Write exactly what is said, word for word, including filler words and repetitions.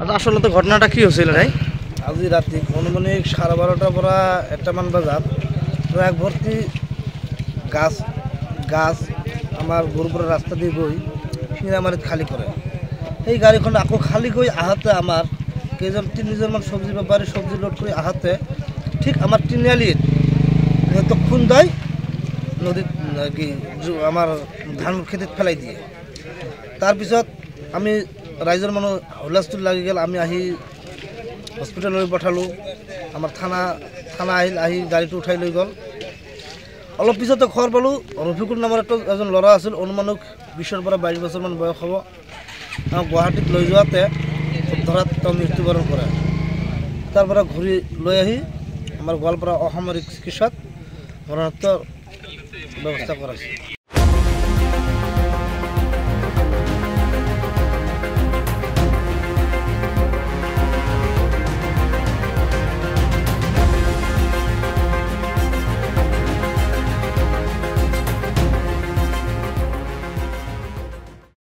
আসলে তো ঘটনাটা কি হয়েছিল ভাই? আজি রাতে অনুমানিক সাড়ে বারোটার পরা একটা মান বাজার ট্রাক ভর্তি গাছ গাছ আমার গরুপুরের রাস্তা দিয়ে গই সিঙ্গামারিত খালি করে এই গাড়িখন আকৌ খালি গই আহাতে আমার কেজন তিনজন মান সবজি ব্যাপারী সবজি লোড করে আহাতে ঠিক আমার তিনিআলিত তো খুন দেয় নদীত কি আমার ধান খেতিত ফেলাই দিয়ে তাৰপিছত আমি রাইজৰ মানুহ হুলস্থুল লাগি গেল আমি আহি হস্পিটেললৈ পঠালোঁ আমাৰ থানা থানা আহিল আহি গাড়ীটো উঠাই লৈ গ'ল অলপ পিছতে খবৰ পালোঁ ৰফিকুল নামৰ এটা এজন ল'ৰা আছিল অনুমানিক বিছৰ পৰা বাইছ বছৰমান বয়স হ'ব গুৱাহাটীত লৈ যোৱাতে ধৰাত তেওঁ মৃত্যুবৰণ কৰে তাৰ পৰা ঘূৰি লৈ আহি আমাৰ গোৱালপাৰা অসামৰিক চিকিৎসাত মৰণোত্তৰ ব্যৱস্থা কৰাইছে।